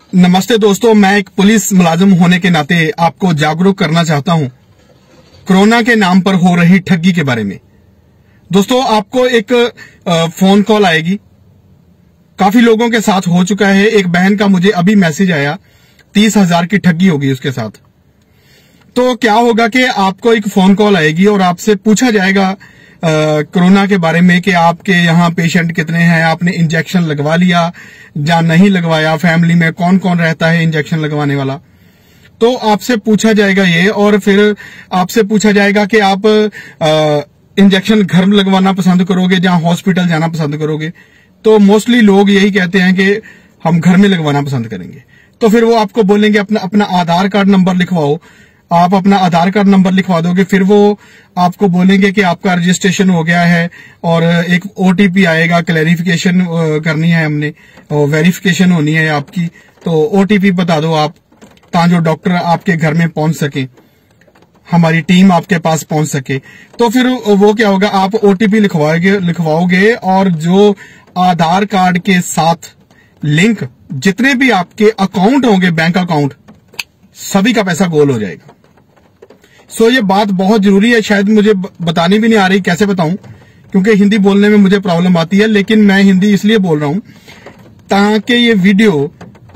नमस्ते दोस्तों, मैं एक पुलिस मुलाजिम होने के नाते आपको जागरूक करना चाहता हूं कोरोना के नाम पर हो रही ठगी के बारे में। दोस्तों, आपको एक फोन कॉल आएगी, काफी लोगों के साथ हो चुका है। एक बहन का मुझे अभी मैसेज आया, 30,000 की ठगी होगी उसके साथ। तो क्या होगा कि आपको एक फोन कॉल आएगी और आपसे पूछा जाएगा कोरोना के बारे में कि आपके यहाँ पेशेंट कितने हैं, आपने इंजेक्शन लगवा लिया या नहीं लगवाया, फैमिली में कौन कौन रहता है इंजेक्शन लगवाने वाला। तो आपसे पूछा जाएगा ये, और फिर आपसे पूछा जाएगा कि आप इंजेक्शन घर में लगवाना पसंद करोगे या हॉस्पिटल जाना पसंद करोगे। तो मोस्टली लोग यही कहते हैं कि हम घर में लगवाना पसंद करेंगे। तो फिर वो आपको बोलेंगे अपना आधार कार्ड नंबर लिखवाओ। आप अपना आधार कार्ड नंबर लिखवा दोगे, फिर वो आपको बोलेंगे कि आपका रजिस्ट्रेशन हो गया है और एक ओटीपी आएगा, क्लैरिफिकेशन करनी है हमने और वेरिफिकेशन होनी है आपकी। तो ओटीपी बता दो आप, ताकि डॉक्टर आपके घर में पहुंच सके, हमारी टीम आपके पास पहुंच सके। तो फिर वो क्या होगा, आप ओटीपी लिखवाओगे और जो आधार कार्ड के साथ लिंक जितने भी आपके अकाउंट होंगे, बैंक अकाउंट, सभी का पैसा गोल हो जाएगा। सो ये बात बहुत जरूरी है, शायद मुझे बतानी भी नहीं आ रही, कैसे बताऊं, क्योंकि हिंदी बोलने में मुझे प्रॉब्लम आती है। लेकिन मैं हिंदी इसलिए बोल रहा हूं ताकि ये वीडियो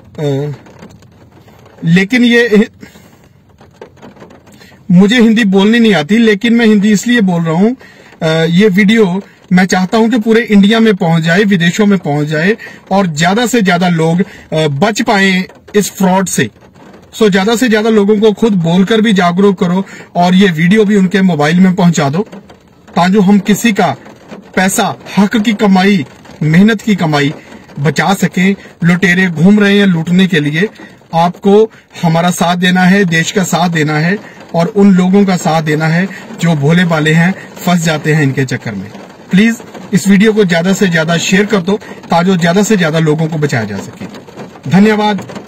लेकिन ये मुझे हिंदी बोलनी नहीं आती, लेकिन मैं हिंदी इसलिए बोल रहा हूं। ये वीडियो मैं चाहता हूं कि पूरे इंडिया में पहुंच जाए, विदेशों में पहुंच जाए और ज्यादा से ज्यादा लोग बच पाए इस फ्रॉड से। सो ज्यादा से ज्यादा लोगों को खुद बोलकर भी जागरूक करो और ये वीडियो भी उनके मोबाइल में पहुंचा दो, ताकि हम किसी का पैसा, हक की कमाई, मेहनत की कमाई बचा सकें। लुटेरे घूम रहे हैं लूटने के लिए। आपको हमारा साथ देना है, देश का साथ देना है और उन लोगों का साथ देना है जो भोले भाले हैं, फंस जाते हैं इनके चक्कर में। प्लीज इस वीडियो को ज्यादा से ज्यादा शेयर कर दो ताकि ज्यादा से ज्यादा लोगों को बचाया जा सके। धन्यवाद।